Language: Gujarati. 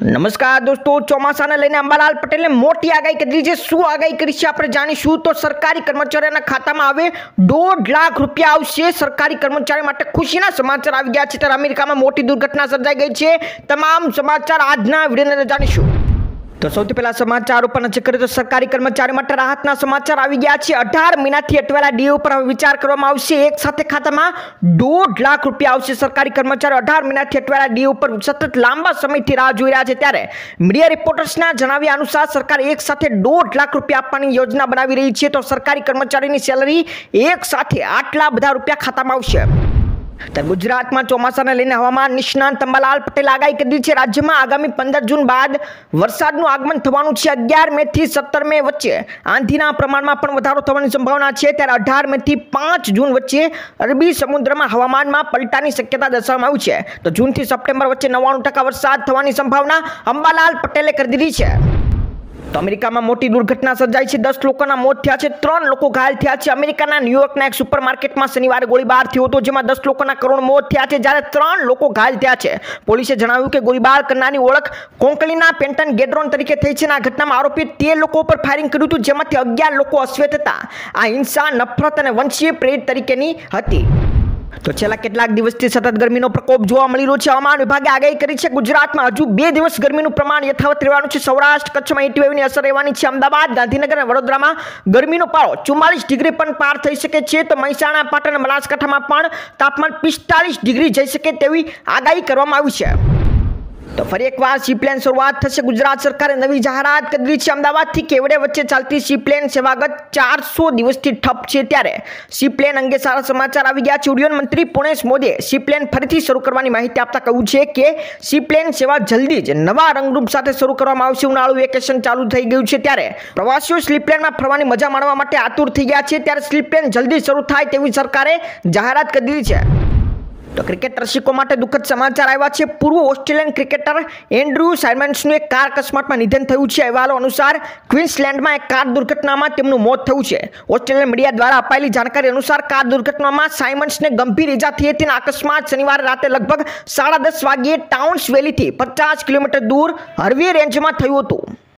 નમસ્કાર દોસ્તો, ચોમાસાને લઈને અંબાલાલ પટેલે મોટી આગાહી કરી છે. શું આગાહી કરી છે આપણે જાણીશું. તો સરકારી કર્મચારીઓના ખાતામાં હવે 1.5 લાખ રૂપિયા આવશે. સરકારી કર્મચારી માટે ખુશીના સમાચાર આવી ગયા છે. ત્યારે અમેરિકામાં મોટી દુર્ઘટના સર્જાઈ ગઈ છે. તમામ સમાચાર આજના વિડીયોની અંદર જાણીશું. તો સૌથી પહેલા સમાચાર ઉપર નજર કરીએ તો સરકારી કર્મચારી માટે રાહતના સમાચાર આવી ગયા છે. 18 મહિનાથી અટવાયેલા ડીએ ઉપર હવે વિચાર કરવામાં આવશે. એક સાથે ખાતામાં 1.5 લાખ રૂપિયા આવશે. સરકારી કર્મચારીઓ 18 મહિનાથી અટવાયેલા ડીએ ઉપર સતત લાંબા સમયથી રાહ જોઈ રહ્યા છે. ત્યારે મીડિયા રિપોર્ટર્સના જણાવ્યા અનુસાર સરકાર એક સાથે 1.5 લાખ રૂપિયા આપવાની યોજના બનાવી રહી છે. તો સરકારી કર્મચારીની સેલરી એક સાથે આટલા બધા રૂપિયા ખાતામાં આવશે. ગુજરાતમાં ચોમાસાને લઈને હવામાન નિષ્ણાંત અંબાલાલ પટેલે આગાહી કરી છે. રાજ્યમાં આગામી 15 જૂન બાદ વરસાદનું આગમન થવાનું છે. 11 મે થી 17 મે વચ્ચે આંધીના પ્રમાણમાં પણ વધારો થવાની સંભાવના છે. ત્યારે 18 મે થી 5 જૂન વચ્ચે અરબી સમુદ્રમાં હવામાનમાં પલટાની શક્યતા દર્શાવવામાં આવી છે. તો જૂનથી સપ્ટેમ્બર વચ્ચે 99% વરસાદ થવાની સંભાવના અંબાલાલ પટેલે કરી દીધી છે. તો અમેરિકામાં મોટી દુર્ઘટના સર્જાઈ છે. 10 લોકોના મોત થયા છે, 3 લોકો ઘાયલ થયા છે. અમેરિકાના ન્યુયોર્કના એક સુપરમાર્કેટમાં શનિવારે ગોળીબાર થયો હતો, જેમાં 10 લોકોના કરુણ મોત થયા છે, જ્યારે 3 લોકો ઘાયલ થયા છે. પોલીસે જણાવ્યું કે ગોળીબાર કરનારની ઓળખ કોન્કલીના પેન્ટન ગેડ્રોન તરીકે થઈ છે. આ ઘટનામાં આરોપીએ 13 લોકો પર ફાયરિંગ કર્યું હતું, જેમાંથી 11 લોકો અશ્વેત હતા. આ હિંસા, નફરત અને વંશીય પ્રેરિત તરીકેની હતી. તો છેલ્લા કેટલાક દિવસથી સતત ગરમીનો પ્રકોપ જોવા મળી રહ્યો છે. હવામાન વિભાગે આગાહી કરી છે ગુજરાતમાં હજુ 2 દિવસ ગરમીનું પ્રમાણ યથાવત રહેવાનું છે. સૌરાષ્ટ્ર કચ્છમાં હીટવેવની અસર રહેવાની છે. અમદાવાદ, ગાંધીનગર અને વડોદરામાં ગરમીનો પારો 44 ડિગ્રી પણ પાર થઈ શકે છે. તો મહેસાણા, પાટણ અને બનાસકાંઠામાં પણ તાપમાન 45 ડિગ્રી જઈ શકે તેવી આગાહી કરવામાં આવી છે. તો ફરી એકવાર સી પ્લેન શરૂઆત થશે. ગુજરાત સરકારે નવી જાહેરાત કરી છે. અમદાવાદથી કેવડે વચ્ચે ચાલતી સી પ્લેન સેવા ગત 400 દિવસથી ઠપ છે. ત્યારે સી પ્લેન અંગે સારા સમાચાર આવી ગયા છે. ઉડ્ડયન મંત્રી પુણેશ મોદીએ સી પ્લેન ફરીથી શરૂ કરવાની માહિતી આપતા કહ્યું છે કે સી પ્લેન સેવા જલ્દી જ નવા રંગરૂપ સાથે શરૂ કરવામાં આવશે. ઉનાળુ વેકેશન ચાલુ થઈ ગયું છે, ત્યારે પ્રવાસીઓ સ્લીપ પ્લેનમાં ફરવાની મજા માણવા માટે આતુર થઈ ગયા છે. ત્યારે સ્લીપ પ્લેન જલ્દી શરૂ થાય તેવી સરકારે જાહેરાત કરી દીધી છે. તો ક્રિકેટ રસિકો માટે દુઃખદ સમાચાર આવ્યા છે. પૂર્વ ઓસ્ટ્રેલિયન ક્રિકેટર એન્ડ્રુ સાયમન્સનું એક કાર અકસ્માતમાં નિધન થયું છે. અહેવાલો અનુસાર ક્વીન્સલેન્ડમાં એક કાર દુર્ઘટનામાં તેમનું મોત થયું છે. ઓસ્ટ્રેલિયન મીડિયા દ્વારા અપાયેલી જાણકારી અનુસાર કાર દુર્ઘટનામાં સાયમન્સને ગંભીર ઇજા થઈ હતી. અકસ્માત શનિવારે રાતે લગભગ 10:30 વાગ્યે ટાઉન્સ વેલીથી 50 કિલોમીટર દૂર હર્વી રેન્જમાં થયું હતું.